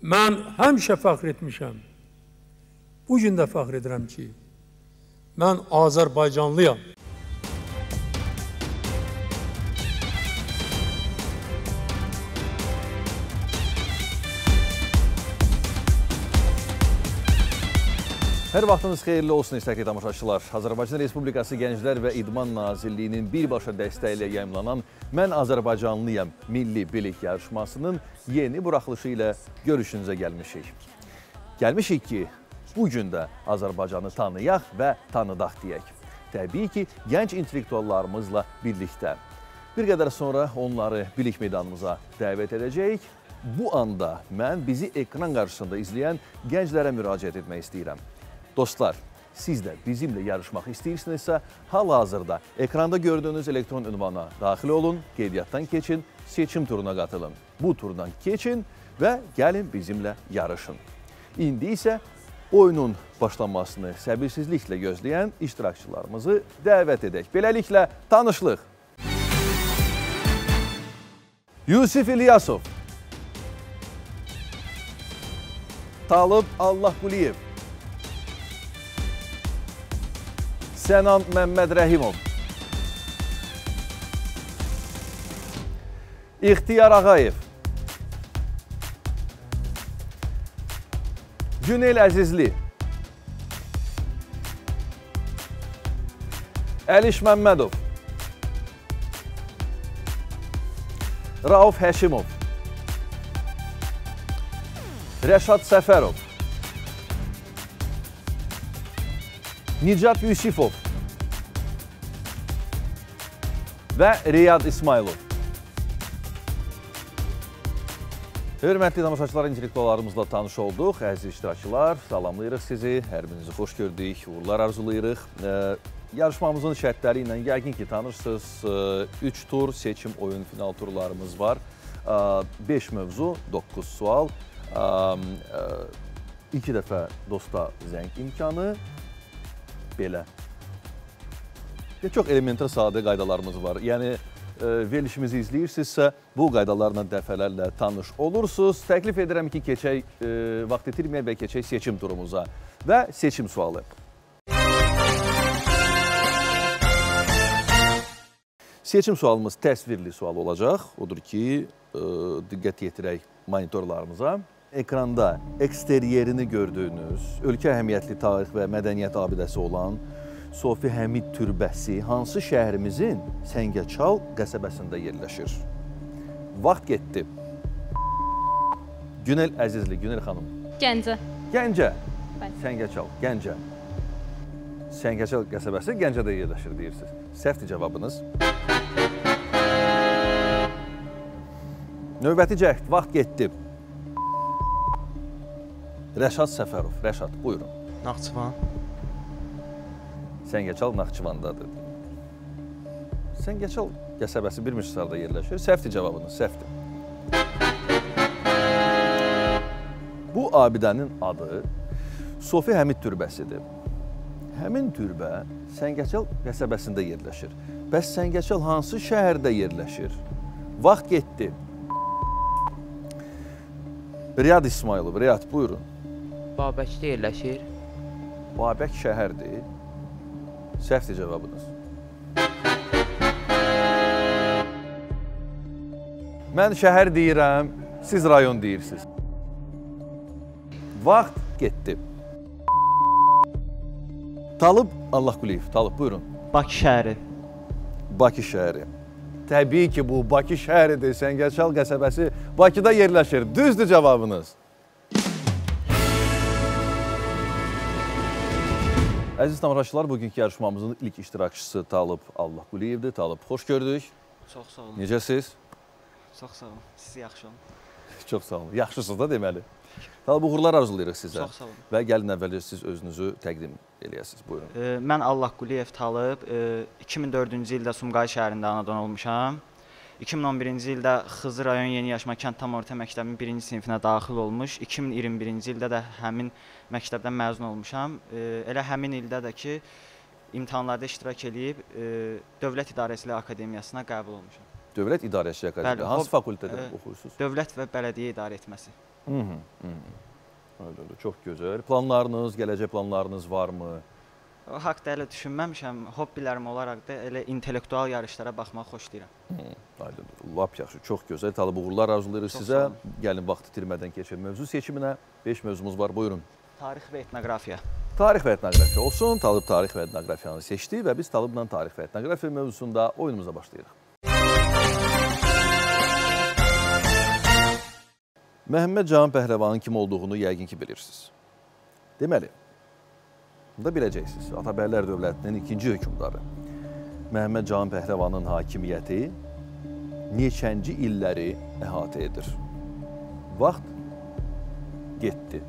mən həmişə fəxr etmişəm. Bugün də fəxr edirəm ki, mən Azərbaycanlıyam. Hər vaxtınız xeyirli olsun istəkli tamaşaçılar. Azərbaycan Respublikası Gənclər və İdman Nazirliyinin birbaşa dəstəyi ilə yayımlanan Mən Azərbaycanlıyam milli bilik yarışmasının yeni buraxılışı ilə görüşünüzə gəlmişik. Gəlmişik ki, bugün də Azərbaycanı tanıyaq və tanıdaq deyək. Təbii ki, gənc intellektuallarımızla birlikdə. Bir qədər sonra onları bilik meydanımıza dəvət edəcəyik. Bu anda mən bizi ekran qarşısında izləyən gənclərə müraciət etmək istəyirəm. Dostlar, siz də bizimlə yarışmaq istəyirsinizsə, hal-hazırda ekranda gördüyünüz elektron ünvana daxil olun, qeydiyyatdan keçin, seçim turuna qatılın. Bu turdan keçin və gəlin bizimlə yarışın. İndi isə oyunun başlanmasını səbirsizliklə gözləyən iştirakçılarımızı dəvət edək. Beləliklə, tanışlıq. Yusif İlyasov, Talib Allahquliyev, Sənan Məmməd Rəhimov, İxtiyar Ağayev, Günel Əzizli, Əliş Məmmədov, Rauf Həşimov, Rəşad Səfərov, Nicat Yusifov və Riyad İsmailov. Hörmətli tamaşaçılar, intellektuallarımızla tanış olduq. Əziz iştirakçılar, salamlayırıq sizi. Hər birinizi xoş gördük, uğurlar arzulayırıq. Yarışmamızın şərtləri ilə yəqin ki, tanırsınız. 3 tur seçim oyun final turlarımız var. 5 mövzu, 9 sual. 2 dəfə dosta zəng imkanı. Belə. Çox elementar sadə qaydalarımız var. Yəni, verilişimizi izləyirsinizsə, bu qaydalarla dəfələrlə tanış olursunuz. Təklif edirəm ki, keçək, vaxt itirməyək və keçək seçim turumuza və seçim sualı. Seçim sualımız təsvirli sual olacaq. Odur ki, diqqət yetirək monitorlarımıza. Ekranda eksteryerini gördüyünüz, ölkə əhəmiyyətli tarix və mədəniyyət abidəsi olan Sofi Həmid türbəsi hansı şəhərimizin Səngəçal qəsəbəsində yerləşir? Vaxt getdi. Günel Əzizli, Günel xanım. Gəncə. Gəncə. Səngəçal, Gəncə. Səngəçal qəsəbəsi Gəncədə yerləşir deyirsiniz. Səhvdir cavabınız. Növbəti cəhd, vaxt getdi. Rəşad Səfərov. Rəşad, buyurun. Naxçıvan. Səngəçal Naxçıvandadır. Səngəçal qəsəbəsi bir müstəsarda yerləşir. Səhvdir cavabınız, səhvdir. Bu abidənin adı Sofi Həmid türbəsidir. Həmin türbə Səngəçal qəsəbəsində yerləşir. Bəs Səngəçal hansı şəhərdə yerləşir? Vaxt getdi. Riyad İsmailov. Riyad, buyurun. Babəkdə yerləşir. Babək şəhərdir. Səhvdir cavabınız. Mən şəhər deyirəm, siz rayon deyirsiniz. Vaxt getdi. Talib Allahquliyev. Talib, buyurun. Bakı şəhəri. Bakı şəhəri. Təbii ki, bu Bakı şəhəridir. Səngəçal qəsəbəsi Bakıda yerləşir. Düzdür cavabınız. Əziz tamaşaçılar, bugünkü yarışmamızın ilk iştirakçısı Talib Allahquliyevdir. Talib, xoş gördük. Çox sağ olun. Necəsiz? Çox sağ olun. Siz yaxşı olun. Çox sağ olun. Yaxşısınız da deməli. Talib, uğurlar arzulayırıq sizə. Çox sağ olun. Və gəlin əvvəlcə siz özünüzü təqdim eləyəsiniz. Buyurun. Mən Allahquliyev Talib. 2004-cü ildə Sumqayıt şəhərində anadan olmuşam. 2011-ci ildə Xızı rayon Yeni Yaşma kənd tam orta məktəbinin 1-ci sinifinə daxil olmuş. 2021-ci ildə də həmin məktəbdən məzun olmuşam. Elə həmin ildə də ki, imtahanlarda iştirak edib Dövlət İdarəçiliyi Akademiyasına qəbul olmuşam. Dövlət İdarəçiliyi Akademiyası. Hansı fakültədə oxuyursunuz? Dövlət və Bələdiyyə İdarə Etməsi. Öyle, çox gözəl. Planlarınız, gələcək planlarınız varmı? O haqda elə düşünməmişəm. Hobbilərim olaraq da elə intellektual yarışlara baxmağı xoşlayıram. Aydındır. Lap yaxşı, çox gözəl. Talib uğurlar arzulayırıq sizə. Gəlin vaxt itirmədən keçək mövzu seçiminə. 5 mövzumuz var, buyurun. Tarix və etnografiya. Tarix və etnografiya olsun. Talib tarix və etnografiyanı seçdi və biz Taliblə tarix və etnografiya mövzusunda oyunumuza başlayırıq. Məhəmməd Cahan Pəhləvanın kim olduğunu yəqin ki bilirsiniz. Deməli, bunu da biləcəksiniz. Atabəylər dövlətinin ikinci hökmdarı. Məhəmməd Cahan Pəhləvanın hakimiyyəti neçənci illəri əhatə edir? Vaxt getdi.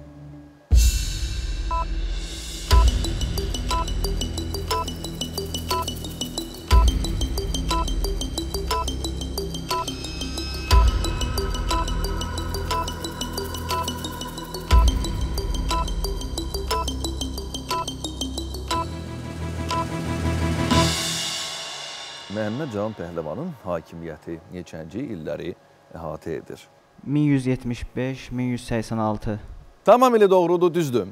Məhəmməd Cahan Pəhləvanın hakimiyyəti neçənci illəri əhatə edir? 1175, 1186. Tamamilə doğrudur, düzdür.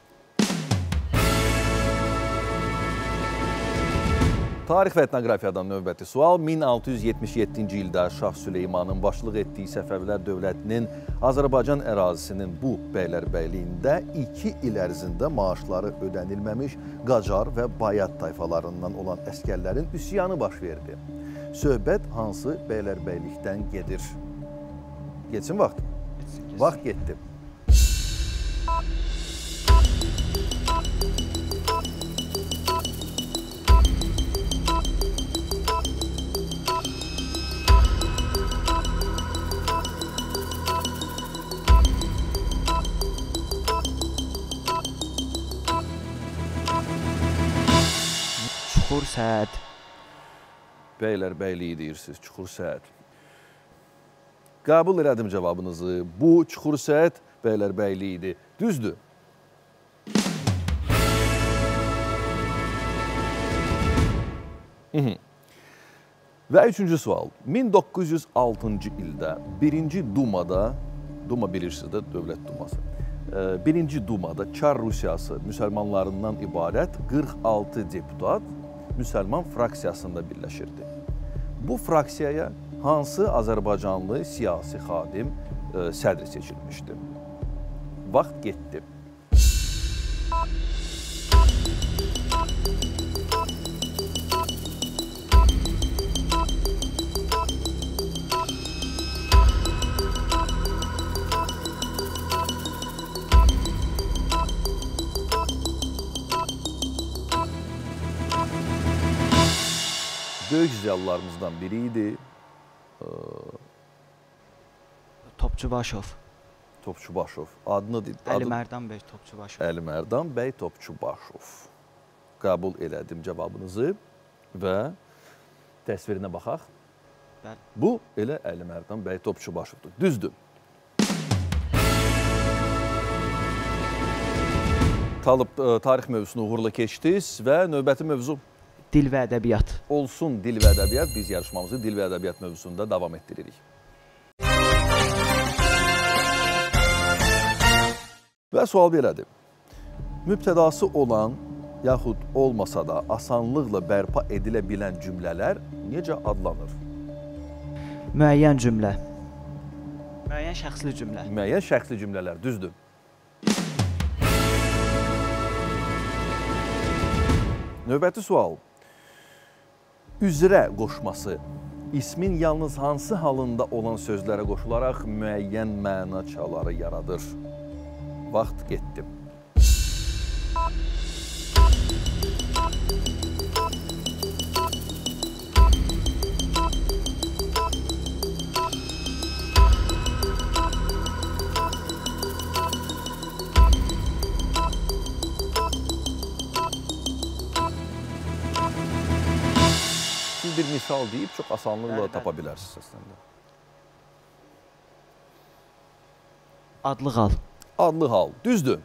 Tarix və etnografiyadan növbəti sual. 1677-ci ildə Şah Süleymanın başçılıq etdiyi Səfəvilər dövlətinin Azərbaycan ərazisinin bu bəylərbəyliyində 2 il ərzində maaşları ödənilməmiş Qacar və Bayat tayfalarından olan əskərlərin üsyanı baş verdi. Söhbət hansı bəylərbəylikdən gedir? Geçsin vaxt. Vaxt getdi. Çuxur Səd. Bəylərbəyliyi deyirsiniz, Çuxur Səd. Qəbul elədim cavabınızı. Bu Çuxur Səd Bəylərbəyliyi idi. Düzdür. Və üçüncü sual. 1906-cı ildə 1-ci Dumada, Duma bilirsiniz də, Dövlət Duması. 1-ci Dumada Çar Rusiyası müsəlmanlarından ibarət 46 deputat müsəlman fraksiyasında birləşirdi. Bu fraksiyaya hansı Azərbaycanlı siyasi xadim sədri seçilmişdi? Vaxt getdi. Böyük ziyalılarımızdan biri idi. Topçubaşov. Topçubaşov. Adını Əli Mərdan bəy Topçubaşov. Əli Mərdan bəy Topçubaşov. Qəbul elədim cavabınızı və təsvirinə baxaq. Bəli. Bu elə Əli Mərdan bəy Topçubaşovdur. Düzdür. Talib tarix mövzusunu uğurla keçdiniz və növbəti mövzu Dil və ədəbiyyat. Olsun dil və ədəbiyyat. Biz yarışmamızı dil və ədəbiyyat mövzusunda davam etdiririk. Və sual belədir. Mübtədası olan, yaxud olmasa da asanlıqla bərpa edilə bilən cümlələr necə adlanır? Müəyyən cümlə. Müəyyən şəxsli cümlə. Müəyyən şəxsli cümlələr, düzdür. Növbəti sual. Üzrə qoşması ismin yalnız hansı halında olan sözlərə qoşularaq müəyyən məna çaları yaradır? Vaxt getdi. Bir misal deyib çox asanlıqla tapa bilərsiniz əslində. Adlı hal. Adlı hal. Düzdür.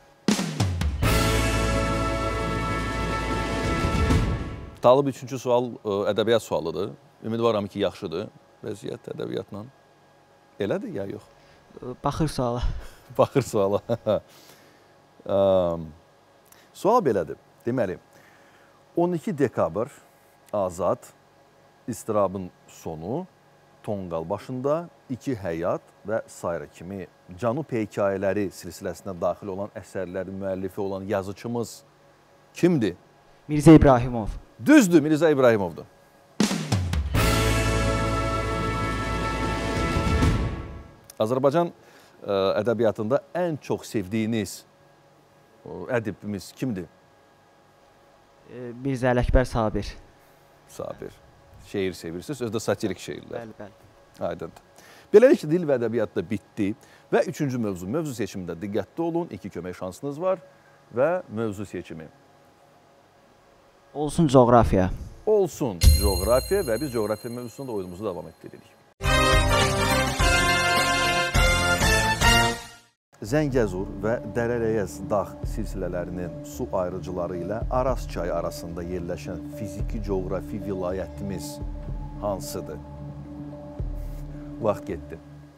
Talib üçüncü sual ədəbiyyat sualıdır. Ümidvaram ki, yaxşıdır vəziyyət ədəbiyyatla. Elədir ya, yox? Baxır suala. Baxır suala. Sual belədir. Deməli, 12 dekabr Azad, İstirabın sonu, Tonqal başında, İki həyat və sairə kimi Cənub hekayələri silsiləsinə daxil olan əsərlərin müəllifi olan yazıçımız kimdir? Mirzə İbrahimov. Düzdür, Mirzə İbrahimovdur. Azərbaycan ədəbiyyatında ən çox sevdiyiniz ədibimiz kimdir? Mirzə Ələkbər Sabir. Sabir. Şeir sevirsiniz, özdə satirik şeirlər. Bəli, bəli. Aydındır. Beləliklə, dil və ədəbiyyat da bitdi və üçüncü mövzu seçimində diqqətli olun, 2 kömək şansınız var və mövzu seçimi. Olsun coğrafiya. Olsun coğrafiya və biz coğrafiya mövzusunda oyunumuzu davam etdiririk. Zəngəzur və Dərələyəz dağ silsilələrinin su ayrıcıları ilə Araz çayı arasında yerləşən fiziki coğrafi vilayətimiz hansıdır? Vaxt getdi.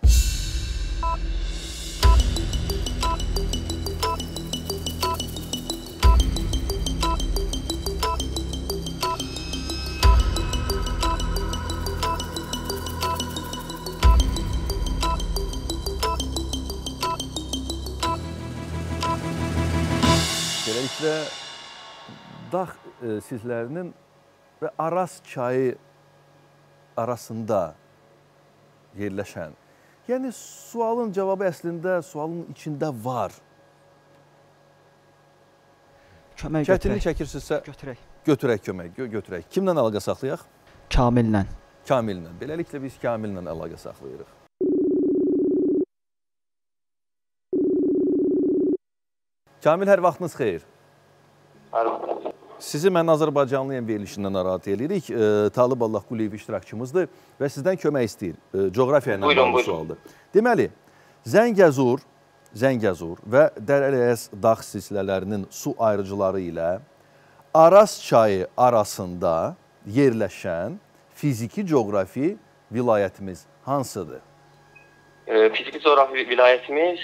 Beləliklə, dağ silsilələrinin və Araz çayı arasında yerləşən. Yəni, sualın cavabı əslində sualın içində var. Kömək Çətinlik götürək. çəkirsinizsə, Götürək. götürək kömək, götürək. Kimlə əlaqə saxlayaq? Kamillə. Kamillə. Beləliklə, biz Kamillə əlaqə saxlayırıq. Kamil, hər vaxtınız xeyir. Hər vaxtınız. Sizi mən Azərbaycanlıyam verilişindən narahat edirik. Talib Allah Quliyev iştirakçımızdır və sizdən kömək istəyir. Coğrafiya ilə bağlı sualdır. Deməli, Zəngəzur və Dərələyəz dağ silsilələrinin su ayrıcıları ilə Araz çayı arasında yerləşən fiziki coğrafi vilayətimiz hansıdır? Fiziki coğrafi vilayətimiz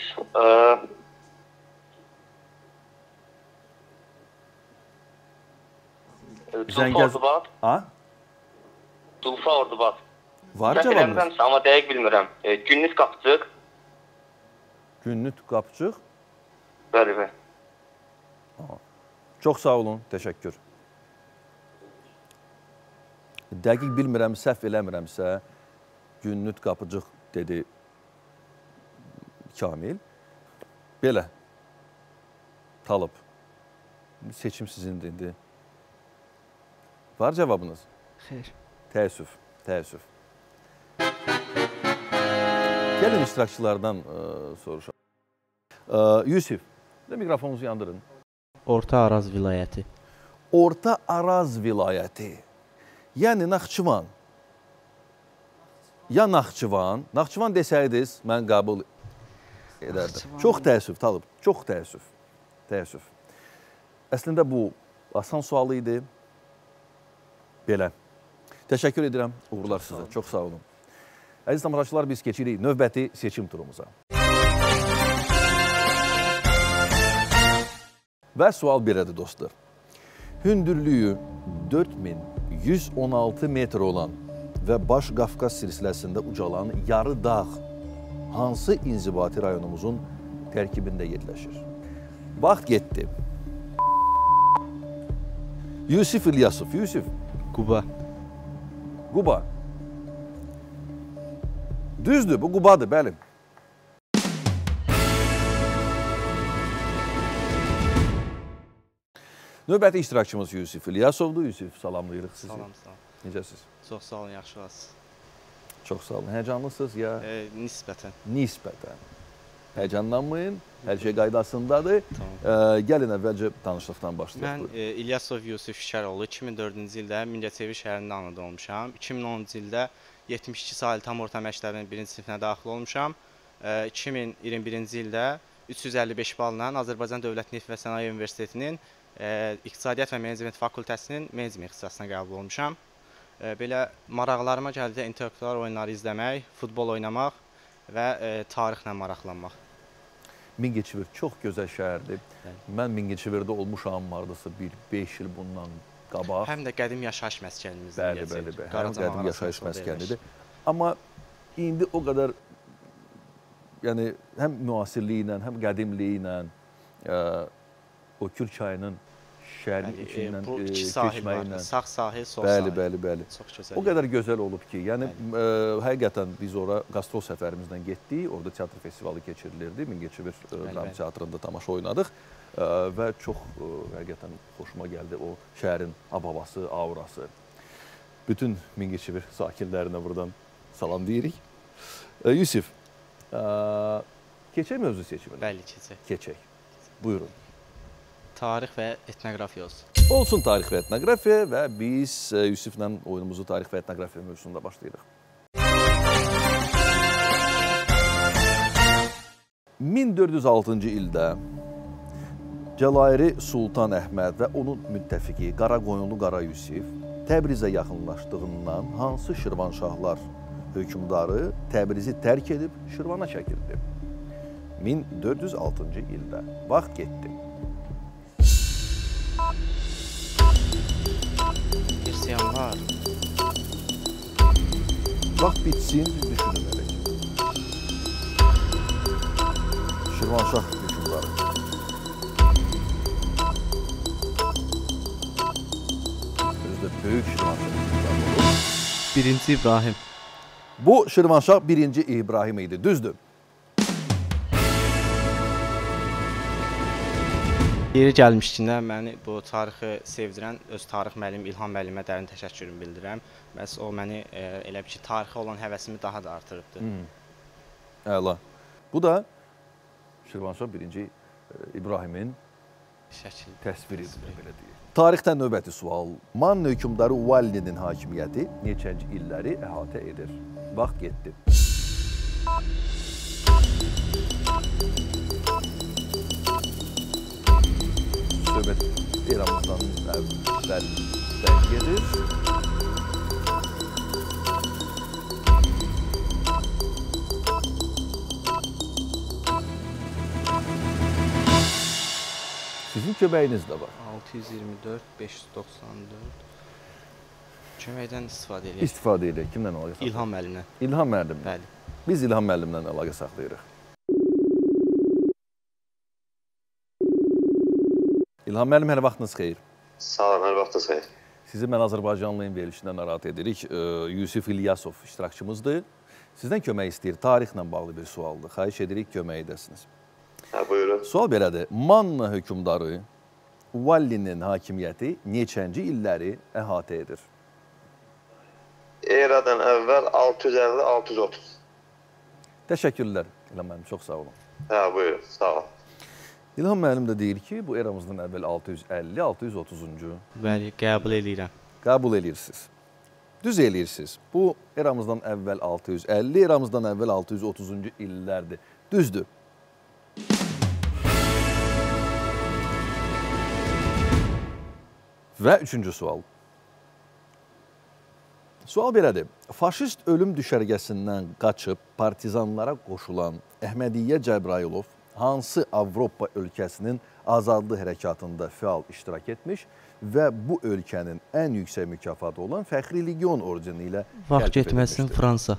Tulfa Ordubat. Tulfa Ordubat. Var cavabınız? Amma dəqiq bilmirəm. Günnüt Qapçıq. Günnüt Qapçıq. Bəli, bəli. Çox sağ olun, təşəkkür. Dəqiq bilmirəm, səhv eləmirəmsə, Günnüt Qapıcıq dedi Kamil. Belə, Talib, seçim sizindir indi. Var cavabınız? Xeyr. Təəssüf. Gəlin iştirakçılardan soruşaq. Yusif, mikrofonunuzu yandırın. Orta Araz vilayəti. Orta Araz vilayəti. Yəni Naxçıvan. Ya Naxçıvan. Naxçıvan desəydiniz, mən qəbul edərdim. Çox təəssüf, Talib. Çox təəssüf. Əslində bu asan sualı idi. Belə. Təşəkkür edirəm. Uğurlar sizə. Çox sağ olun. Əziz tamaşaçılar, biz keçirik növbəti seçim turumuza. Və sual belədir, dostlar. Hündürlüyü 4116 metr olan və Baş Qafqaz silsiləsində ucalan yarı dağ hansı inzibati rayonumuzun tərkibində yerləşir? Vaxt getdi. Yusif İlyasov. Yusif. Quba. Quba. Düzdür, bu Qubadır, bəli. Növbəti iştirakçımız Yusif İlyasovdur. Yusif, salamlayırıq sizi. Salam. Necəsiz? Çox sağ olun, yaxşı olasınız. Çox sağ olun. Həyəcanlısınız ya? Nisbətən. Həyəcanlanmayın, hər şey qaydasındadır. Gəlin əvvəlcə tanışlıqdan başlayaq. Mən İlyasov Yusif Şişəroğlu 2004-cü ildə Mingəçevir şəhərində anadan olmuşam. 2010-cu ildə 72 saylı tam orta məktəbin 1-ci sinifinə daxil olmuşam. 2021-ci ildə 355 balla Azərbaycan Dövlət Neft və Sənaye Universitetinin İqtisadiyyat və Menecment Fakültəsinin menecment ixtisasına qəbul olmuşam. Belə maraqlarıma gəldi intellektual oyunları izləmək, futbol oynamaq və tarixlə maraqlanmaq. Mingəçevir çox gözəl şəhərdir. Mən Mingəçevirdə olmuşam, hardasa bir 5 il bundan qabaq. Həm də qədim yaşayış məskənimizdir. Bəli. Həm qədim yaşayış məskənidir. Amma indi o qədər yəni həm müasirliyi ilə, həm qədimliyi ilə o Kür çayının şəhərin içindən keçməyi ilə. Sağ sahil, sol sahil. Bəli. Çox gözəl. O qədər gözəl olub ki, yəni həqiqətən biz ora qastrol səfərimizlə getdik. Orada teatr festivalı keçirilirdi. Mingəçevir Dram Teatrında tamaşa oynadıq və çox həqiqətən xoşuma gəldi o şəhərin ab-havası, aurası. Bütün Mingəçevir sakinlərinə buradan salam deyirik. Yusif, keçək mövzu seçiminə? Bəli, keçək. Keçək. Buyurun. Tarix və etnografiya olsun. Olsun tarix və etnografiya və biz Yusiflə oyunumuzu tarix və etnografiya mövzusunda başlayırıq. 1406-cı ildə Cəlairi Sultan Əhməd və onun müttəfiqi Qaraqoyunlu Qara Yusif Təbrizə yaxınlaşdığından hansı Şirvanşahlar hökmdarı Təbrizi tərk edib Şirvana çəkildi? 1406-cı ildə. Vaxt getdi. Hristiyanlar. Vaxt bitsin, düşünün elə ki. Şirvanşah hökmdarı. Özdə böyük Şirvanşah hökmdarı olur. 1-ci İbrahim. Bu Şirvanşah 1-ci İbrahim idi, düzdür. Yeri gəlmişkən məni bu tarixi sevdirən öz tarix müəllimi İlham müəllimə dərin təşəkkürümü bildirirəm. Bəs o məni elə bir ki, tarixə olan həvəsimi daha da artırıbdı. Əla. Bu da Şirvanşah 1-ci İbrahimin təsviridir, belə deyək. Tarixdən növbəti sual. Man hökmdarı Vallinin hakimiyyəti neçənci illəri əhatə edir? Vaxt getdi. Söhbət eramızdan əvvəldən gedir. Sizin köməyiniz də var. 624, 594. Köməkdən istifadə edirik. İstifadə edirik. Kimdən əlaqə saxlayırıq? İlham müəllimlə. İlham müəllimlə. Bəli. Biz İlham müəllimlə əlaqə saxlayırıq. İlham müəllim, hər vaxtınız xeyir. Sağ olun, hər vaxtınız xeyir. Sizi mən Azərbaycanlıyım verilişindən narahat edirik. Yusif İlyasov iştirakçımızdır. Sizdən kömək istəyir. Tarixlə bağlı bir sualdır. Xahiş edirik, kömək edəsiniz. Buyurun. Sual belədir. Manna hökmdarı Vallinin hakimiyyəti neçənci illəri əhatə edir? Eradan əvvəl 650-630. Təşəkkürlər İlham müəllim, çox sağ olun. Buyurun, sağ olun. İlham müəllim də deyir ki, bu eramızdan əvvəl 650-630-cu. Bəli, qəbul edirəm. Qəbul edirsiniz. Düz eləyirsiniz. Bu eramızdan əvvəl 650, eramızdan əvvəl 630-cu illərdir. Düzdür. Və üçüncü sual. Sual belədir. Faşist ölüm düşərgəsindən qaçıb partizanlara qoşulan Əhmədiyyə Cəbrayılov hansı Avropa ölkəsinin azadlıq hərəkatında fəal iştirak etmiş və bu ölkənin ən yüksək mükafatı olan Fəxri Legion ordeni ilə vaxt getməsin Fransa.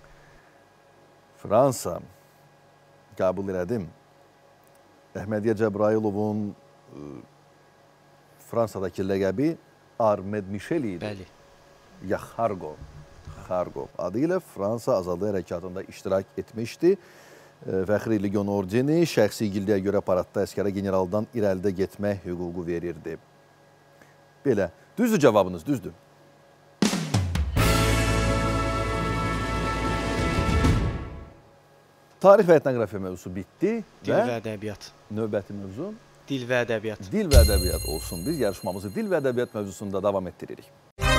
Fransa. Qəbul elədim. Əhmədiyyə Cəbrayılovun Fransadakı ləqəbi Armed Michel idi. Bəli. Ya Xargo adı ilə Fransa azadlıq hərəkatında iştirak etmişdi. Fəxri Legion ordeni şəxsi igidliyə görə paradda əskərə generaldan irəlidə getmək hüququ verirdi. Belə. Düzdür cavabınız, düzdür. Tarix və etnografiya mövzusu bitdi. Dil və ədəbiyyat. Növbəti mövzu? Dil və ədəbiyyat. Dil və ədəbiyyat olsun. Biz yarışmamızı dil və ədəbiyyat mövzusunda davam etdiririk.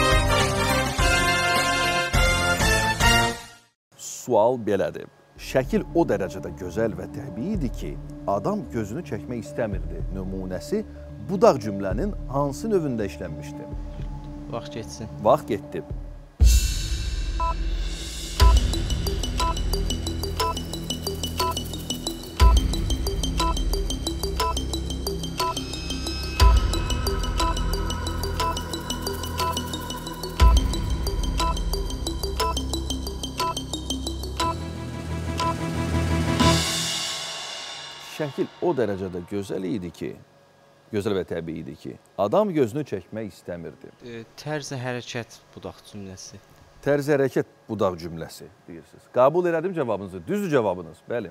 Sual belədir. Şəkil o dərəcədə gözəl və təbiidir ki, adam gözünü çəkmək istəmirdi. Nümunəsi budaq cümlənin hansı növündə işlənmişdi? Vaxt getsin. Vaxt getdi. şəkil o dərəcədə gözəl idi ki, gözəl və təbii idi ki, adam gözünü çəkmək istəmirdi. Tərz hərəkət budaq cümləsi. Tərz hərəkət budaq cümləsi deyirsiniz. Qəbul elədim cavabınızı. Düzdür cavabınız. Bəli.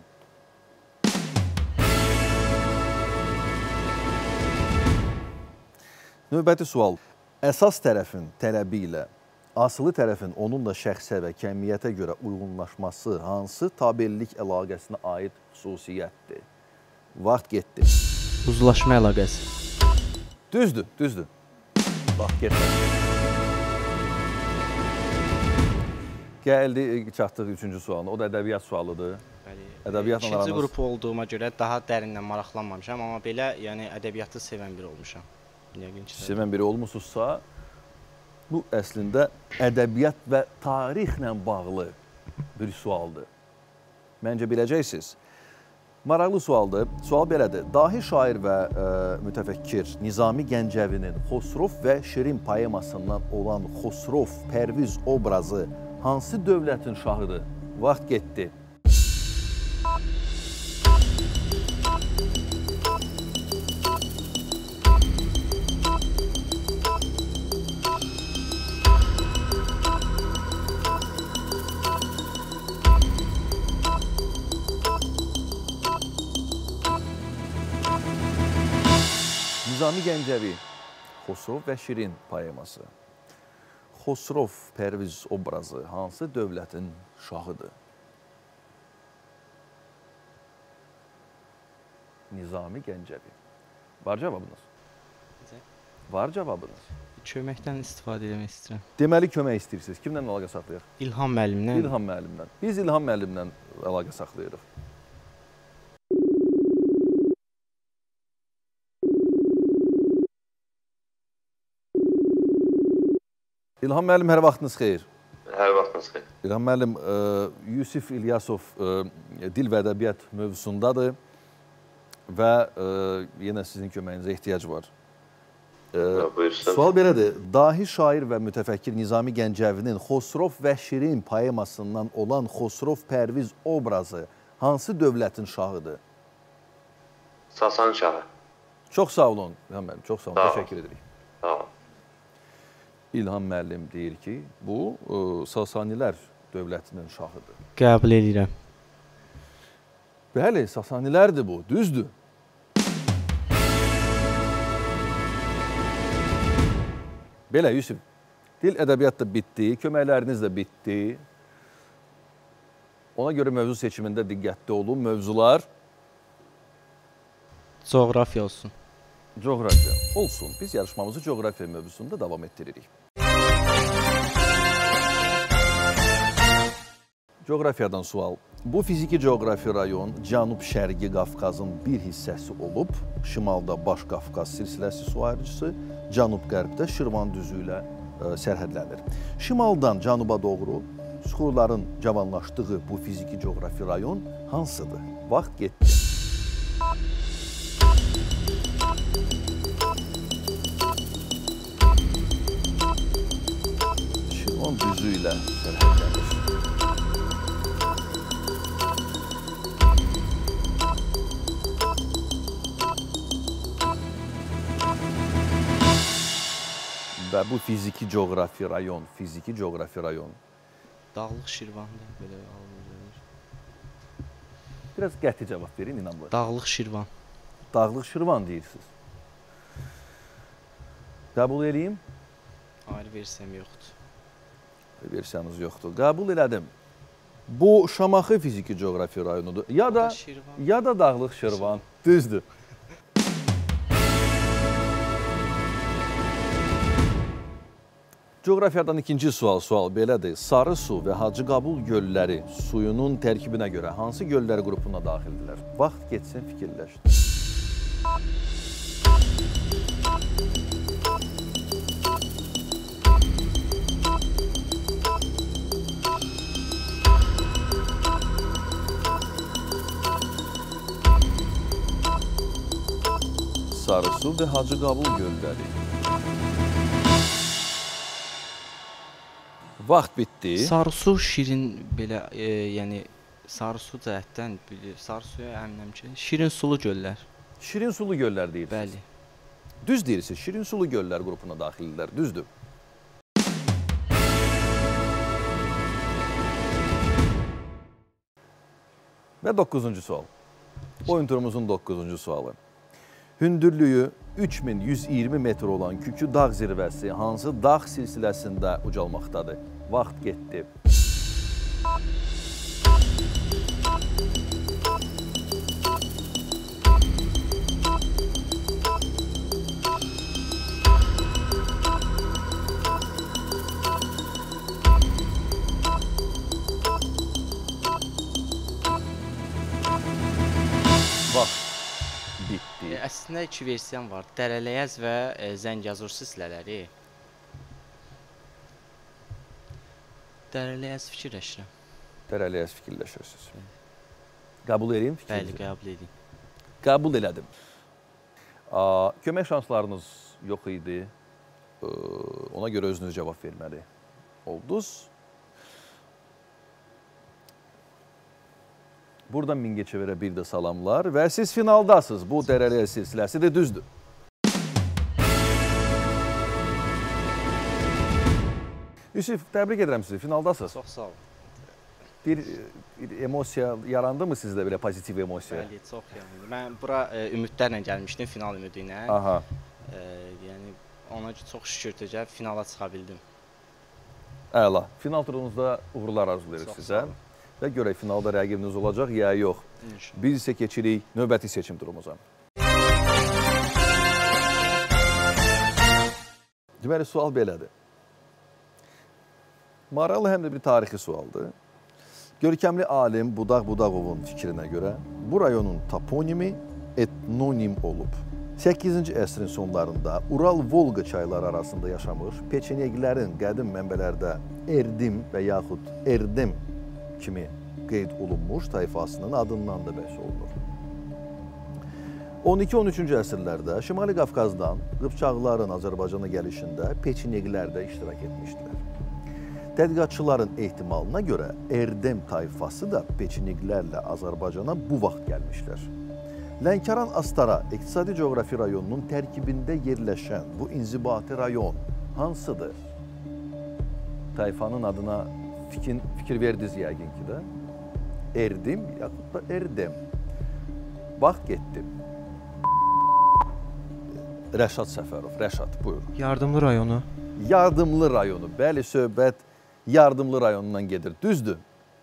Növbəti sual. Əsas tərəfin tələbi ilə asılı tərəfin onunla şəxsə və kəmiyyətə görə uyğunlaşması hansı tabellik əlaqəsinə aid xüsusiyyətdir? Vaxt getdi. Uzlaşma əlaqəsi. Düzdür, düzdür. Vaxt getdi. Gəldi, çatdıq 3-cü sualına. O da ədəbiyyat sualıdır. Ədəbiyyatla İkinci aranız... qrup olduğuma görə daha dərindən maraqlanmamışam, amma belə yəni ədəbiyyatı sevən biri olmuşam. Sevən biri olmusunuzsa, bu əslində ədəbiyyat və tarixlə bağlı bir sualdır. Məncə biləcəksiniz. Maraqlı sualdır. Sual belədir. Dahi şair və mütəfəkkir Nizami Gəncəvinin Xosrov və Şirin poemasından olan Xosrov Pərviz obrazı hansı dövlətin şahıdır? Vaxt getdi. Nizami Gəncəvi, Xosrov və Şirin poeması. Xosrov Pərviz obrazı hansı dövlətin şahıdır? Nizami Gəncəvi. Var cavabınız? Var cavabınız? Köməkdən istifadə etmək istəyirəm. Deməli, kömək istəyirsiniz. Kimlə əlaqə saxlayaq? İlham müəllimdən. İlham müəllimdən. Biz İlham müəllimdən əlaqə saxlayırıq. İlham müəllim, hər vaxtınız xeyir. Hər vaxtınız xeyir. İlham müəllim, Yusif İlyasov dil və ədəbiyyat mövzusundadır və yenə sizin köməyinizə ehtiyac var. Buyursun. Sual belədir. Dahi şair və mütəfəkkir Nizami Gəncəvinin Xosrov və Şirin poemasından olan Xosrov Pərviz obrazı hansı dövlətin şahıdır? Sasani şahı. Çox sağ olun İlham müəllim, çox sağ olun. Təşəkkür edirik. Sağ olun. İlham müəllim deyir ki, bu Sasanilər dövlətinin şahıdır. Qəbul edirəm. Bəli, Sasanilərdir bu, düzdür. Belə, Yusuf, dil ədəbiyyat da bitdi, köməkləriniz də bitdi. Ona görə mövzu seçimində diqqətli olun. Mövzular Coğrafiya olsun. Coğrafiya olsun. Biz yarışmamızı coğrafiya mövzusunda davam etdiririk. Coğrafiyadan sual. Bu fiziki coğrafi rayon Cənub-Şərqi Qafqazın bir hissəsi olub, şimalda Baş Qafqaz silsiləsi su ayrıcısı, cənub-qərbdə Şirvan düzü ilə sərhədlənir. Şimaldan cənuba doğru süxurların cavanlaşdığı bu fiziki coğrafi rayon hansıdır? Vaxt getdi. Şirvan düzü ilə sərhədlənir. Və bu fiziki coğrafi rayon, Dağlıq Şirvandır, belə alınır. Biraz qəti cavab verin, inanmıyorum. Dağlıq Şirvan. Dağlıq Şirvan deyirsiniz. Qəbul edeyim? Ayrı versəm yoxdur. Versiyanız yoxdur. Qəbul elədim. Bu Şamaxı fiziki coğrafi rayonudur. Ya da Dağlıq Şirvan. Düzdür. Coğrafiyadan ikinci sual belədir. Sarı su və Hacıqabul gölləri suyunun tərkibinə görə hansı göllər qrupuna daxildirlər? Vaxt getsin, fikirləşin. Sarı su və Hacıqabul gölləri. Vaxt bitdi. Sarı su şirin belə, yəni Sarısu cəhətdən, Sarısuya əminəm ki, şirin sulu göllər. Şirin sulu göllər deyirsiniz. Bəli. Düz deyirsiniz, şirin sulu göllər qrupuna daxildirlər, düzdür. Və 9-cu sual. Oyun turumuzun 9-cu sualı. Hündürlüyü 3120 metr olan Kükü dağ zirvəsi hansı dağ silsiləsində ucalmaqdadır? Vaxt getdi. Vaxt bitdi. Əslində iki versiyam var. Dərələyəz və Zəngəzur silsilələri. Dərələyəz fikirləşirəm. Dərələyəz fikirləşirsiniz. Qəbul edeyim fikrinizi? Bəli, qəbul edin. Qəbul elədim. Kömək şanslarınız yox idi. Ona görə özünüz cavab verməli oldunuz. Buradan Mingəçevirə bir də salamlar və siz finaldasınız. Bu Dərələyəz silsiləsi də düzdür. Yusif, təbrik edirəm sizi, finaldasınız. Çox sağ olun. Bir emosiya yarandı mı sizdə belə pozitiv emosiya? Bəli, çox yaxındır. Mən bura ümidlərlə gəlmişdim, final ümidi ilə. Aha. Yəni ona çox şükür ki, finala çıxa bildim. Əla. Final turunuzda uğurlar arzulayırıq sizə. Və görək finalda rəqibiniz olacaq ya yox. Biz isə keçirik növbəti seçim turumuza. Deməli, sual belədir. Maraqlı həm də bir tarixi sualdır. Görkəmli alim Budaq Budaqovun fikrinə görə bu rayonun toponimi etnonim olub. 8-ci əsrin sonlarında Ural-Volqa çayları arasında yaşamış peçenyeglərin qədim mənbələrdə Erdim və yaxud Erdem kimi qeyd olunmuş tayfasının adından da bəhs olunur. 12-13-cü əsrlərdə Şimali Qafqazdan Qıpçaqların Azərbaycana gəlişində peçenyeglər də iştirak etmişdilər. Tədqiqatçıların ehtimalına görə Erdem tayfası da peçenyeglərlə Azərbaycana bu vaxt gəlmişlər. Lənkəran-Astara iqtisadi coğrafi rayonunun tərkibində yerləşən bu inzibati rayon hansıdır? Tayfanın adına fikir verdiniz yəqin ki də. Erdim, yaxud da Erdem. Vaxt getdi. Rəşad Səfərov. Rəşad, buyur. Yardımlı rayonu. Yardımlı rayonu. Bəli, söhbət Yardımlı rayonundan gedir. Düzdür.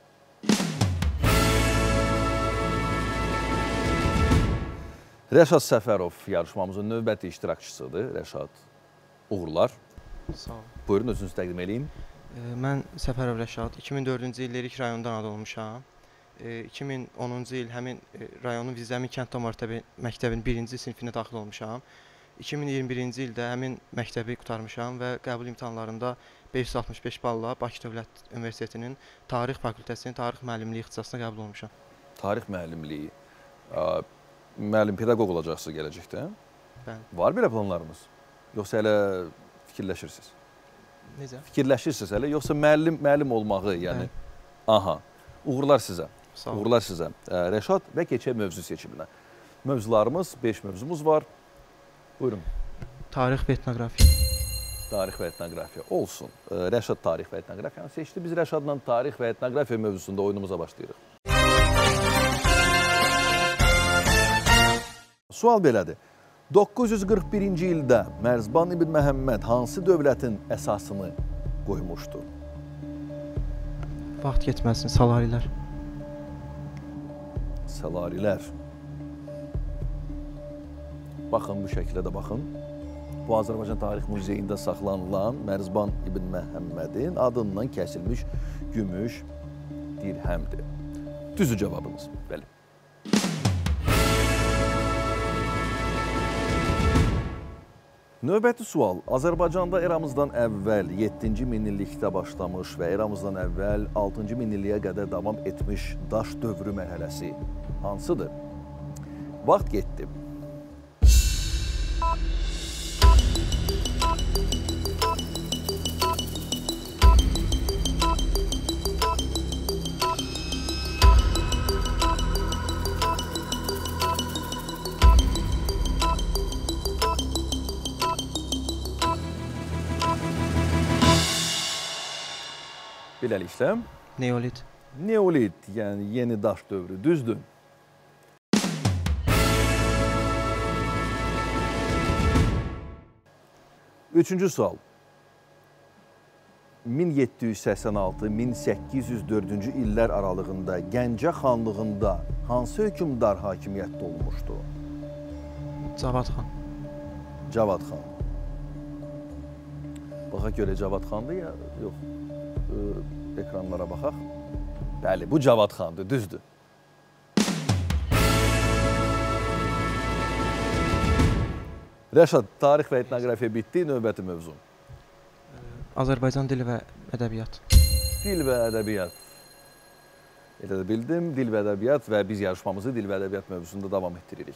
Rəşad Səfərov yarışmamızın növbəti iştirakçısıdır. Rəşad, uğurlar. Sağ olun. Buyurun, özünüzü təqdim edeyim. Mən Səfərov Rəşad, 2004-cü il Lerik rayonunda anadan olmuşam. 2010-cu il həmin rayonun Vizdəmin Kənd Tamortəbi məktəbinin 1-ci sinifinə daxil olmuşam. 2021-ci ildə həmin məktəbi qurtarmışam və qəbul imtahanlarında 565 balla Bakı Dövlət Universitetinin Tarix Fakültəsinin Tarix müəllimliyi ixtisasına qəbul olmuşam. Tarix müəllimliyi. Müəllim, pedaqoq olacaqsınız gələcəkdə? Bəli. Var belə planlarınız? Yoxsa hələ fikirləşirsiniz? Necə? Fikirləşirsiniz hələ, yoxsa müəllim olmağı, yəni? Aha, uğurlar sizə. Sağ olun. Uğurlar sizə. Rəşad və keçək mövzu seçiminə. Mövzularımız, 5 mövzumuz var. Buyurun. Tarix və etnografiya. Tarix və etnografiya. Olsun. Rəşad tarix və etnografiyanı seçdi. Biz Rəşadla tarix və etnografiya mövzusunda oyunumuza başlayırıq. Sual belədir. 941-ci ildə Mərzban İbn Məhəmməd hansı dövlətin əsasını qoymuşdu? Vaxt getməsin, Salarilər. Salarilər. Baxın, bu şəklə də baxın. Bu Azərbaycan Tarix Muzeyində saxlanılan Mərzban İbn Məhəmmədin adından kəsilmiş gümüş dirhəmdir. Düzü cavabımız. Bəli. Növbəti sual. Azərbaycanda eramızdan əvvəl 7-ci minillikdə başlamış və eramızdan əvvəl 6-cı minilliyə qədər davam etmiş daş dövrü mərhələsi hansıdır? Vaxt getdi. Beləliklə, Neolit. Neolit, yəni yeni daş dövrü, düzdür. Üçüncü sual. 1786-1804-cü illər aralığında Gəncə xanlığında hansı hökmdar hakimiyyətdə olmuşdu? Cavad xan. Cavad xan. Baxaq görə Cavad xandır ya, yox. Ekranlara baxaq. Bəli, bu Cavad xandır, düzdür. Rəşad, tarix və etnografiya bitdi, növbəti mövzu. Azərbaycan dili və ədəbiyyat. Dil və ədəbiyyat. Elə də bildim, dil və ədəbiyyat və biz yarışmamızı dil və ədəbiyyat mövzusunda davam etdiririk.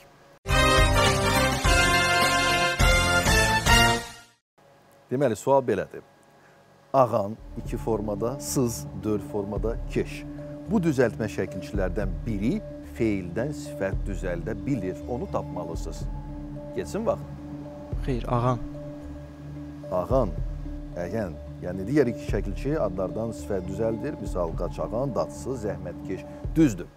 Deməli, sual belədir. Ağan 2 formada, sız 4 formada, keş. Bu düzəltmə şəkilçilərdən biri feildən sifət düzəldə bilir. Onu tapmalısınız. Geçsin vaxt. Xeyr, ağan. Ağan, əgən. Yəni, digər iki şəkilçi adlardan sifət düzəldir. Misal, qaçağan, dadsız, zəhmətkeş. Düzdür.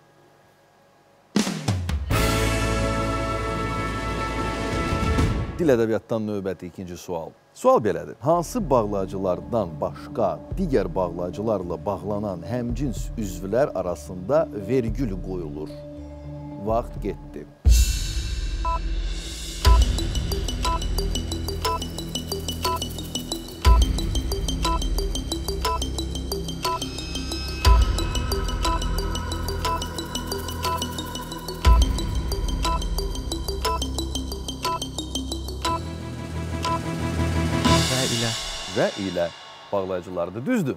Dil ədəbiyyatdan növbəti ikinci sual. Sual belədir. Hansı bağlayıcılardan başqa digər bağlayıcılarla bağlanan həmcins üzvlər arasında vergül qoyulur? Vaxt getdi. Və ilə bağlayıcılardır. Düzdür.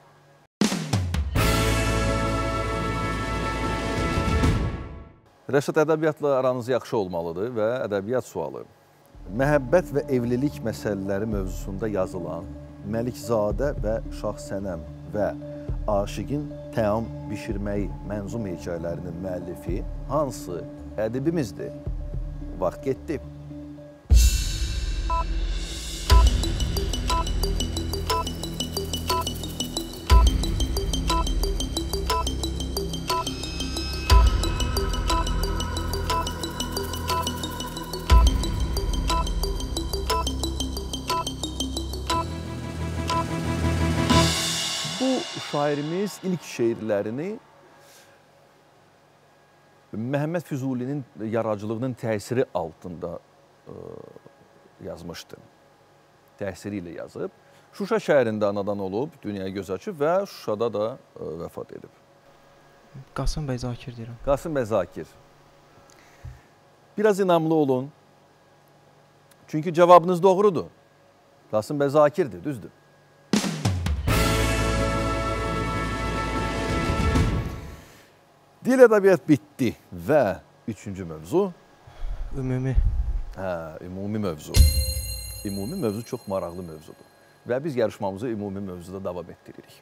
Rəşad, ədəbiyyatla aranız yaxşı olmalıdır və ədəbiyyat sualı. Məhəbbət və evlilik məsələləri mövzusunda yazılan Məlikzadə və Şahsənəm və Aşiqin təam bişirməyi mənzum hekayələrinin müəllifi hansı ədibimizdir? Vaxt getdi. Şairimiz ilk şeirlərini Məhəmməd Füzulinin yaradıcılığının təsiri altında yazmışdı. Təsiri ilə yazıb. Şuşa şəhərində anadan olub, dünyaya göz açıb və Şuşada da vəfat edib. Qasım bəy Zakir deyirəm. Qasım bəy Zakir. Biraz inamlı olun. Çünki cavabınız doğrudur. Qasım bəy Zakirdir, düzdür. Dil ədəbiyyat bitdi və üçüncü mövzu? Ümumi. Ümumi mövzu. Ümumi mövzu çox maraqlı mövzudur. Və biz yarışmamızı ümumi mövzuda davam etdiririk.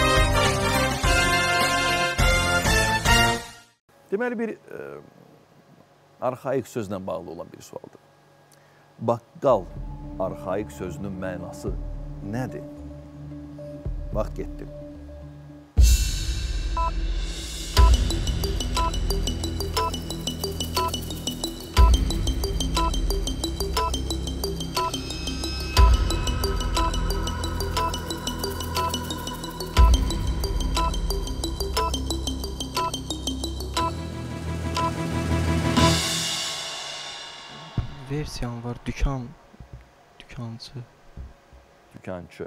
Deməli, bir arxaik sözlə bağlı olan bir sualdır. Baqqal arxaik sözünün mənası nədir? Vaxt getdi. Versiyan var, dükançı. Dükançı.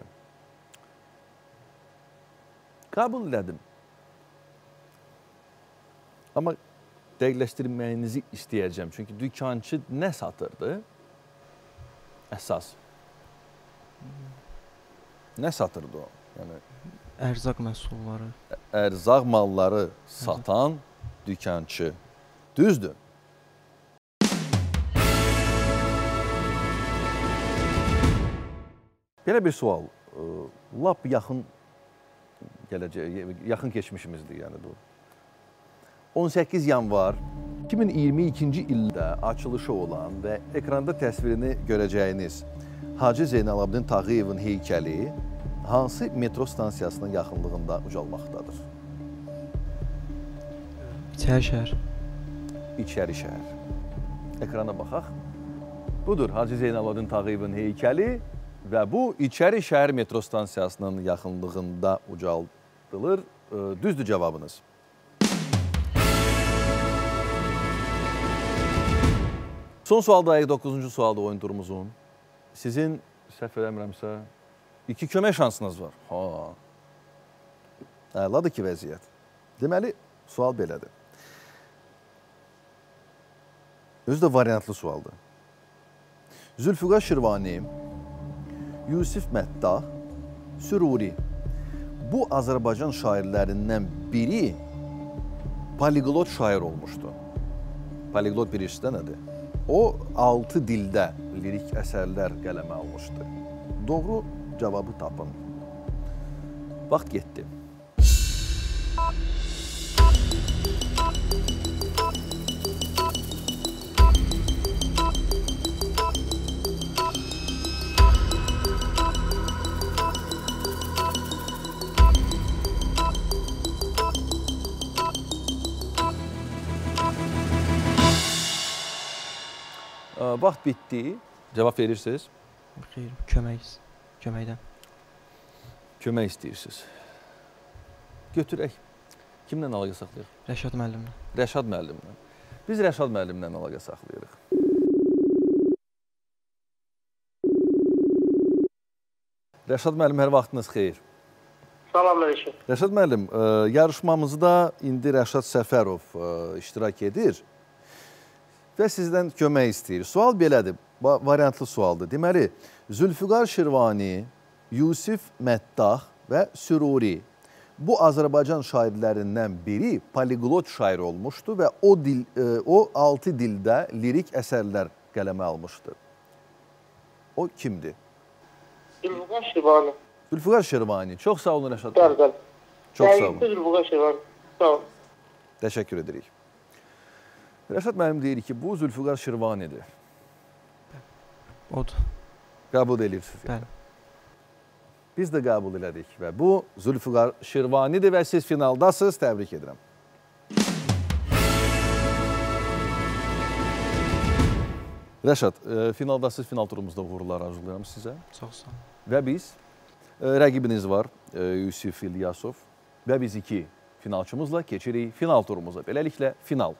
Qəbul elədim. Amma dəqiqləşdirməyinizi istəyəcəm. Çünki dükançı nə satırdı? Əsas. Nə satırdı o? Yəni, ərzaq məhsulları. Ərzaq malları satan dükançı. Düzdür. Belə bir sual. Lap yaxın yaxın keçmişimizdir, yəni bu. 18 yanvar 2022-ci ildə açılışı olan və ekranda təsvirini görəcəyiniz Hacı Zeynalabdin Tağıyevin heykəli hansı metro stansiyasının yaxınlığında ucalmaqdadır? İçəri şəhər. İçəri şəhər. Ekrana baxaq. Budur Hacı Zeynalabdin Tağıyevin heykəli və bu İçəri şəhər metro stansiyasının yaxınlığında ucaldılır. Düzdür cavabınız. Son sualdayıq, 9-cu sualda oyun turumuzun. Sizin, səhv eləmirəmsə, 2 kömək şansınız var. Əladır ki, vəziyyət. Deməli, sual belədir. Özü də variantlı sualdır. Zülfüqar Şirvani, Yusif Mətdah, Süruri. Bu Azərbaycan şairlərindən biri poliglot şair olmuşdu. Poliglot birisi də nədir? O, 6 dildə lirik əsərlər qələmə almışdı. Doğru cavabı tapın. Vaxt getdi. Vaxt bitdi. Cavab verirsiniz? Xeyr, köməkdən. Kömək istəyirsiniz. Götürək. Kimlə əlaqə saxlayırıq? Rəşad müəllimlə. Rəşad müəllimlə. Biz Rəşad müəllimlə əlaqə saxlayırıq. Rəşad müəllim, hər vaxtınız xeyir. Salamünaleyküm. Rəşad müəllim, yarışmamızda indi Rəşad Səfərov iştirak edir və sizdən kömək istəyir. Sual belədir, variantlı sualdır. Deməli, Zülfüqar Şirvani, Yusif Mətdah və Süruri. Bu Azərbaycan şairlərindən biri poliglot şair olmuşdu və o 6 dildə lirik əsərlər qələmə almışdı. O kimdir? Zülfüqar Şirvani. Zülfüqar Şirvani. Çox sağ olun Rəşad müəllim. Bəli. Çox sağ olun. Zülfüqar Şirvani. Sağ olun. Təşəkkür edirik. Rəşad müəllim deyir ki, bu Zülfüqar Şirvanidir. Odur. Qəbul edirsiniz. Bəli. Biz də qəbul elədik və bu Zülfüqar Şirvanidir və siz finaldasınız. Təbrik edirəm. Rəşad, finaldasınız. Final turumuzda uğurlar arzulayıram sizə. Çox sağ olun. Və biz, rəqibiniz var Yusif İlyasov və biz 2 finalçımızla keçirik final turumuza. Beləliklə, final.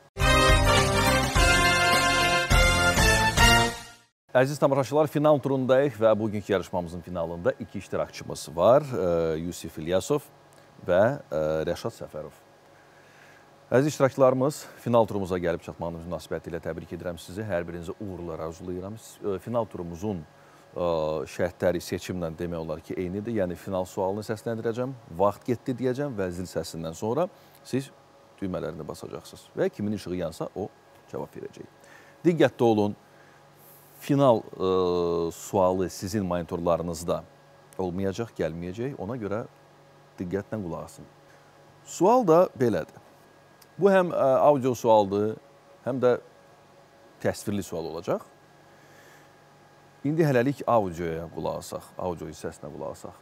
Əziz tamaşaçılar, final turundayıq və bugünkü yarışmamızın finalında 2 iştirakçımız var. Yusif İlyasov və Rəşad Səfərov. Əziz iştirakçılarımız, final turumuza gəlib çatmağınız münasibəti ilə təbrik edirəm sizi. Hər birinizə uğurlar arzulayıram. Final turumuzun şərtləri seçimlə demək olar ki, eynidir. Yəni, final sualını səsləndirəcəm, vaxt getdi deyəcəm və zil səsindən sonra siz düymələrini basacaqsınız və kimin işığı yansa o cavab verəcək. Diqqətli olun. Final sualı sizin monitorlarınızda olmayacaq, gəlməyəcək. Ona görə diqqətlə qulaq asın. Sual da belədir. Bu həm audio sualdır, həm də təsvirli sual olacaq. İndi hələlik audioya qulaq asaq, audio hissəsinə qulaq asaq.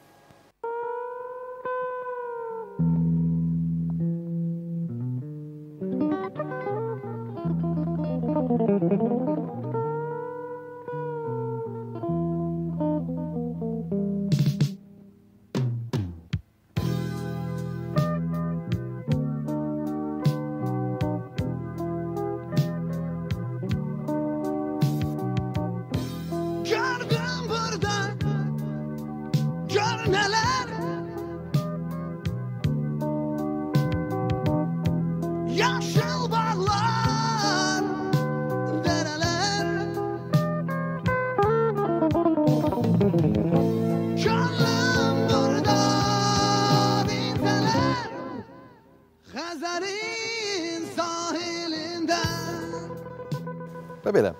Və belə,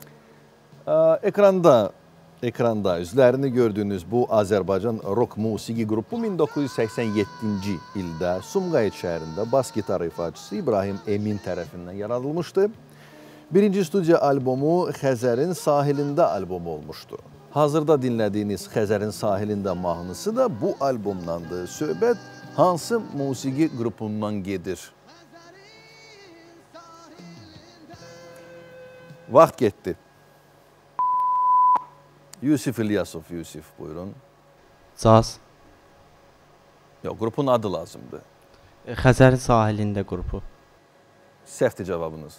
ekranda üzlərini gördüyünüz bu Azərbaycan rock musiqi qrupu 1987-ci ildə Sumqayıt şəhərində bas gitar ifaçısı İbrahim Emin tərəfindən yaradılmışdı. Birinci studiya albomu Xəzərin sahilində albomu olmuşdu. Hazırda dinlədiyiniz Xəzərin sahilində mahnısı da bu albomdandır. Söhbət hansı musiqi qrupundan gedir? Vaxt getdi. Yusif İlyasov, Yusif buyurun. Caz. Yox, qrupun adı lazımdır. Xəzərin sahilində qrupu. Səhvdir cavabınız.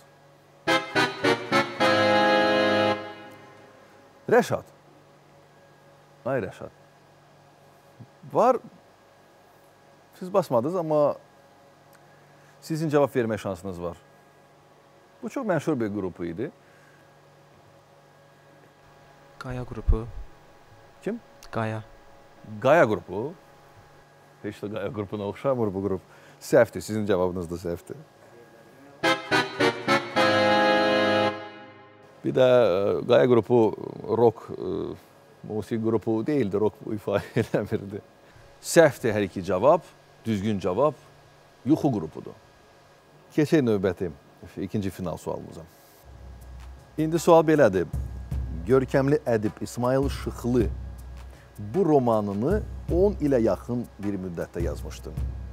Rəşad. Ay Rəşad. Var, siz basmadınız, amma sizin cavab vermək şansınız var. Bu çox məşhur bir qrupu idi. Qaya qrupu. Kim? Qaya. Qaya qrupu. Heç də Qaya qrupuna oxşamır bu qrup. Səhvdir, sizin cavabınız da səhvdir. Bir də Qaya qrupu rock musiqi qrupu deyildi, rock ifadə eləmirdi. Səhvdir hər iki cavab, düzgün cavab yuxu qrupudur. Keçək növbəti, ikinci final sualımıza. İndi sual belədir. Görkəmli ədib İsmail Şıxlı bu romanını 10 ilə yaxın bir müddətdə yazmışdı.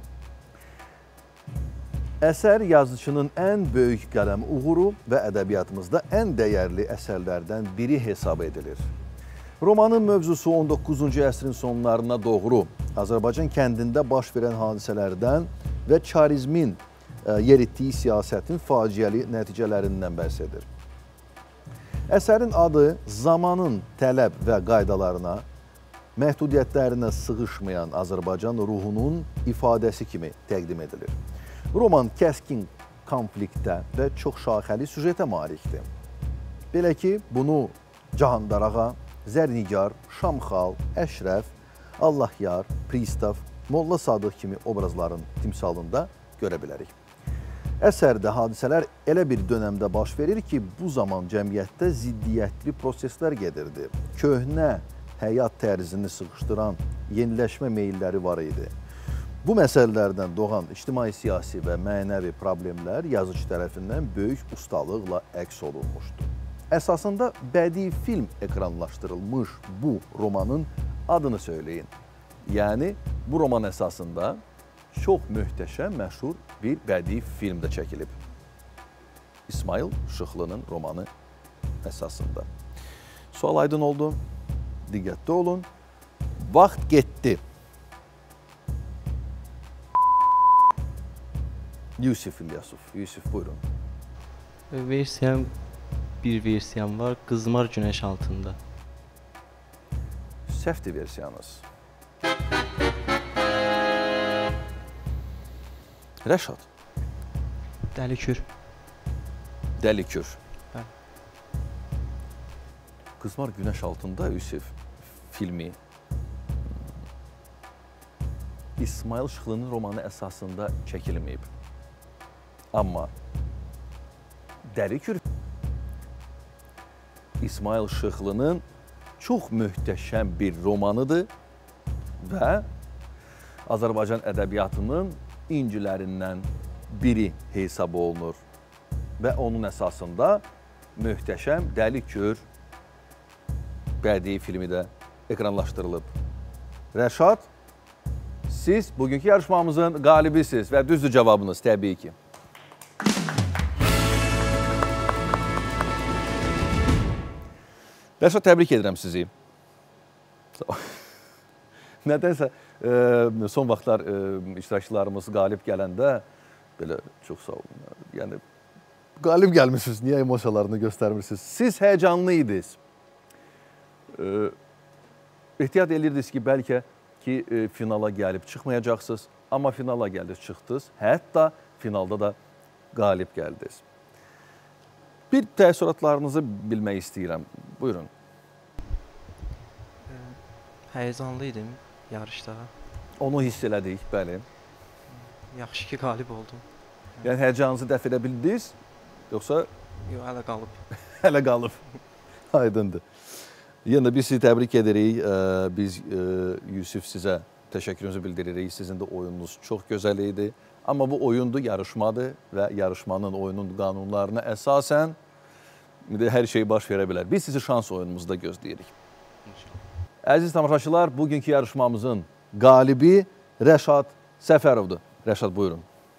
Əsər yazıçının ən böyük qələm uğuru və ədəbiyyatımızda ən dəyərli əsərlərdən biri hesab edilir. Romanın mövzusu 19-cu əsrin sonlarına doğru Azərbaycan kəndində baş verən hadisələrdən və çarizmin yer etdiyi siyasətin faciəli nəticələrindən bəhs edir. Əsərin adı zamanın tələb və qaydalarına, məhdudiyyətlərinə sığışmayan Azərbaycan ruhunun ifadəsi kimi təqdim edilir. Roman kəskin konfliktə və çoxşaxəli süjetə malikdir. Belə ki, bunu Cahandar ağa, Zərnigar, Şamxal, Əşrəf, Allahyar, Pristav, Molla Sadıq kimi obrazların timsalında görə bilərik. Əsərdə hadisələr elə bir dönəmdə baş verir ki, bu zaman cəmiyyətdə ziddiyyətli proseslər gedirdi. Köhnə həyat tərzini sıxışdıran yeniləşmə meyilləri var idi. Bu məsələlərdən doğan ictimai-siyasi və mənəvi problemlər yazıcı tərəfindən böyük ustalıqla əks olunmuşdu. Əsasında bədii film ekranlaşdırılmış bu romanın adını söyləyin. Yəni, bu roman əsasında çox möhtəşəm, məşhur bir bədii film də çəkilib. İsmail Şıxlı'nın romanı əsasında. Sual aydın oldu, diqqətli olun. Vaxt getdi. Yusif İlyasov. Yusif, buyurun. Bir versiyam var, Qızmar Günəş altında. Səhvdir versiyanız. Rəşad. Dəlikür. Dəlikür. Bəli. Qızmar Günəş altında Yusif filmi İsmail Şıxlı'nın romanı əsasında çəkilməyib. Amma Dəlikür İsmail Şıxlı'nın çox möhtəşəm bir romanıdır və Azərbaycan ədəbiyyatının incilərindən biri hesab olunur və onun əsasında möhtəşəm Dəlikür bədii filmi də ekranlaşdırılıb. Rəşad, siz bugünkü yarışmamızın qalibisiniz və düzdür cavabınız təbii ki. Rəşad, təbrik edirəm sizi. Nədənsə son vaxtlar iştirakçılarımız qalib gələndə belə çox sağ olun. Yəni qalib gəlmişsiniz, niyə emosiyalarını göstərmirsiniz? Siz həyəcanlı idiniz. Ehtiyat edirdiniz ki, bəlkə ki finala gəlib çıxmayacaqsınız, amma finala gəldiniz, çıxdınız. Hətta finalda da qalib gəldiniz. Bir təəssüratlarınızı bilmək istəyirəm. Buyurun. Həyəcanlı idim yarışda. Onu hiss elədik, bəli. Yaxşı ki, qalib oldum. Yəni, həyəcanınızı dəf edə bildiniz, yoxsa? Yox, hələ qalıb. Hələ qalıb. Aydındır. Yenə də biz sizi təbrik edirik. Biz Yusif sizə təşəkkürümüzü bildiririk. Sizin də oyununuz çox gözəl idi. Amma bu oyundur, yarışmadır və yarışmanın, oyunun qanunlarına əsasən hər şey baş verə bilər. Biz sizi şans oyunumuzda gözləyirik. Əziz tamaşaçılar, bugünkü yarışmamızın qalibi Rəşad Səfərovdur. Rəşad, buyurun.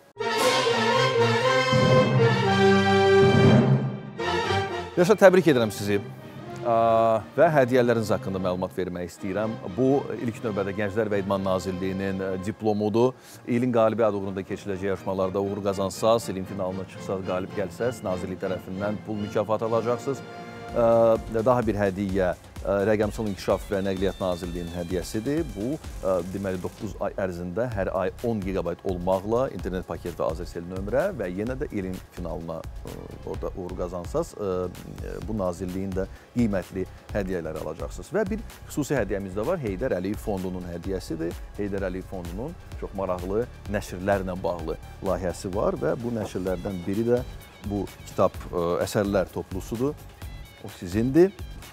Rəşad, təbrik edirəm sizi və hədiyyələriniz haqqında məlumat vermək istəyirəm. Bu, ilk növbədə Gənclər və İdman Nazirliyinin diplomudur. İlin qalibi adı uğrunda keçiləcək yarışmalarda uğur qazansaz, ilin finalına çıxsaz, qalib gəlsəz, Nazirlik tərəfindən pul mükafatı alacaqsınız. Daha bir hədiyyə Rəqəmsal İnkişaf və Nəqliyyat Nazirliyinin hədiyyəsidir. Bu, deməli 9 ay ərzində hər ay 10 GB olmaqla internet paket və Azərsel nömrə və yenə də ilin finalına orada uğur qazansaz, bu Nazirliyin də qiymətli hədiyyələri alacaqsınız. Və bir xüsusi hədiyyəmiz də var, Heydər Əliyev Fondunun hədiyyəsidir. Heydər Əliyev Fondunun çox maraqlı nəşrlərlə bağlı layihəsi var və bu nəşrlərdən biri də bu kitab əsərlər toplusudur. O sizindir.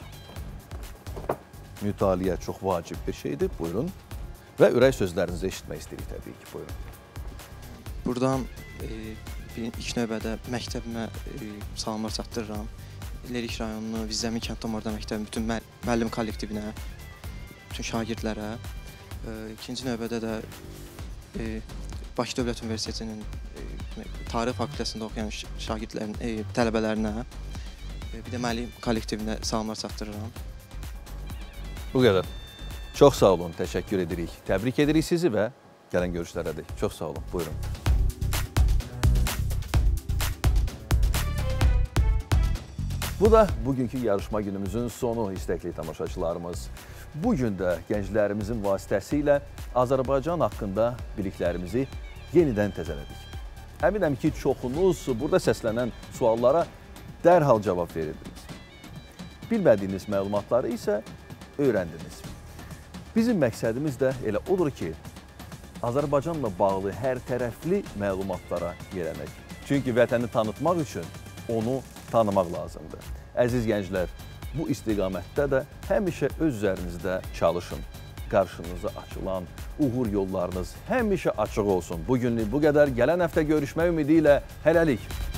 Mütaliə çox vacib bir şeydir. Buyurun. Və ürək sözlərinizi eşitmək istəyirik təbii ki. Buyurun. Buradan ilk növbədə məktəbimə salamlar çatdırıram. Lerik rayonunu, Vizzəmi kənd Tomorda məktəbinin bütün müəllim kollektivinə, bütün şagirdlərə. İkinci növbədə də Bakı Dövlət Universitetinin Tarix fakültəsində oxuyan şagirdlərin, tələbələrinə, bir də müəllim kollektivinə salamlar çatdırıram. Bu qədər. Çox sağ olun, təşəkkür edirik. Təbrik edirik sizi və gələn görüşlərədir. Çox sağ olun, buyurun. Bu da bugünkü yarışma günümüzün sonu, istəkli tamaşaçılarımız. Bugün də gənclərimizin vasitəsilə Azərbaycan haqqında biliklərimizi yenidən təzələdik. Əminəm ki, çoxunuz burada səslənən suallara dərhal cavab verirdiniz. Bilmədiyiniz məlumatları isə öyrəndiniz. Bizim məqsədimiz də elə odur ki, Azərbaycanla bağlı hər tərəfli məlumatlara yiyələnək. Çünki vətəni tanıtmaq üçün onu tanımaq lazımdır. Əziz gənclər, bu istiqamətdə də həmişə öz üzərinizdə çalışın. Qarşınıza açılan uğur yollarınız həmişə açıq olsun. Bugünlük bu qədər. Gələn həftə görüşmək ümidi ilə hələlik.